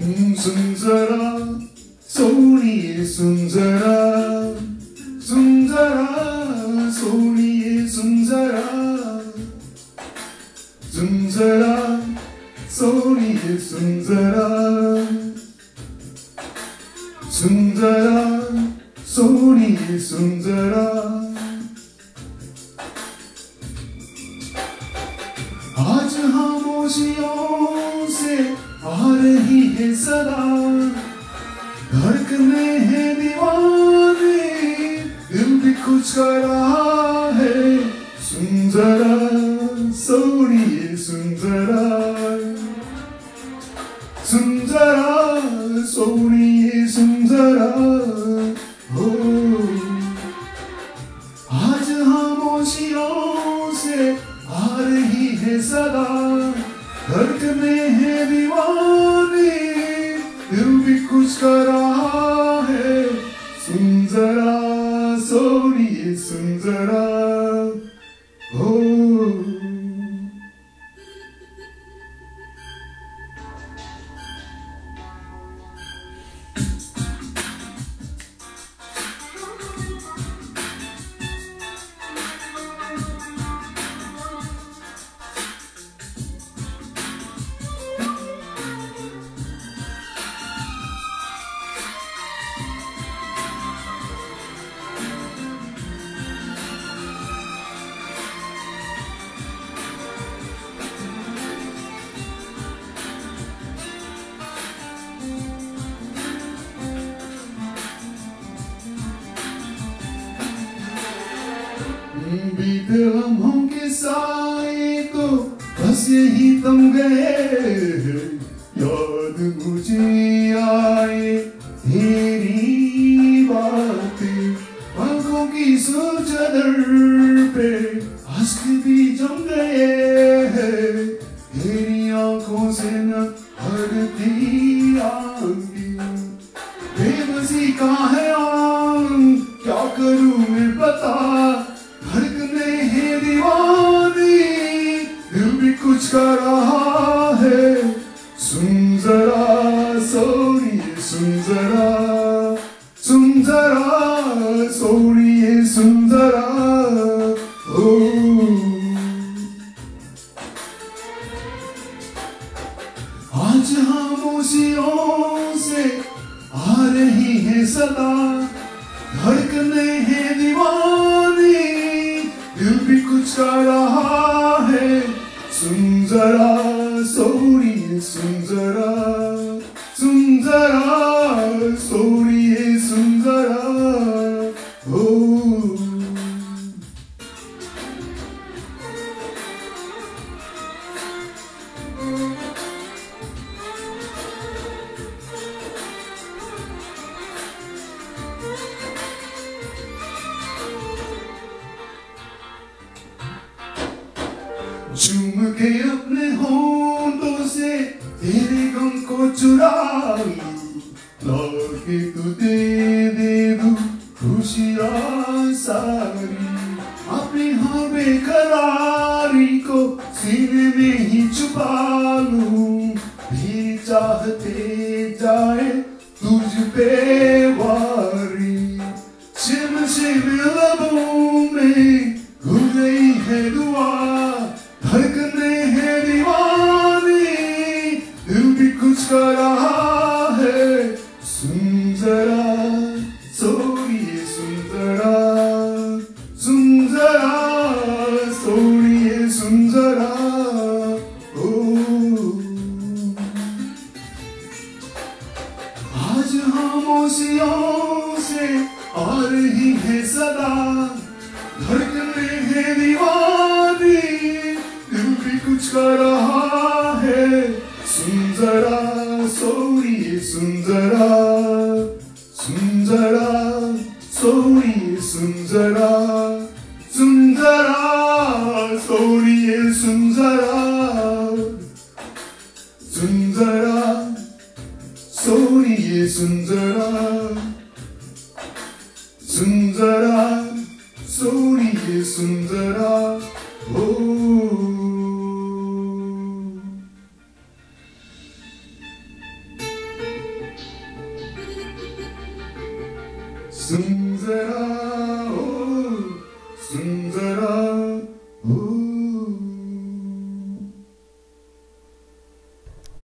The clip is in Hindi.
सुंदरा सोनिए सुंदरा सुंदरा सोनिए सुंदरा सुंदरा सोनिए सुंदरा सुंदरा सोनिए सुंदरा आज खामोशियों से आ रही है सदा धड़कने हैं दीवाने दिल भी कुछ कर रहा है सुंदरा सोनिए सुंदरा सुंदरा सोनिए सुंदरा हो आज खामोशियों से आ रही है सदा धड़कने हैं दीवाने दिल भी कुछ कर रहा है सुंदरा सोनिए सुंदरा हो बीते लम्हों के साए तो बस यही तुम गए याद मुझे आए तेरी बातें आंखों की सोचदर पे अश्क भी जम गए तेरी आंखों से न हटती आंखें बेबसी का है क्या करूं मैं बता धड़कने हैं दीवाने दिल भी कुछ कर रहा है सुंदरा सोनिए सुंदरा सुंदरा सोनिए सुंदरा ओ आज खामोशियों से आ रही है सदा धड़कने हैं दीवाने दिल भी कुछ कर रहा है सुंदरा सोनिए सुंदरा सुंदरा सोनिए सुंदरा हो चूम के अपने होंठों से तेरे गम को चुरा लाके तू दे दूं खुशियाँ सारी अपनी हाँ बेकरारी को सीने में ही छुपा लूं भी चाहते जाए तुझ पे वारी शिम शिम लबों में घुल गई है दुआ धड़कने हैं दीवाने दिल भी कुछ कर रहा है सुंदरा सोनिए सुंदरा सुंदरा सोनिए सुंदरा ओ आज खामोशियों से आ रही है सदा धड़कने हैं दीवाने दिल भी कुछ कर रहा है सुंदरा सोनिए सुंदरा सुंदरा सोनिए सुंदरा सुंदरा सोनिए सुंदरा सुंदरा सोनिए सुंदरा सुंदरा सोनिए सुंदरा हो सुन जरा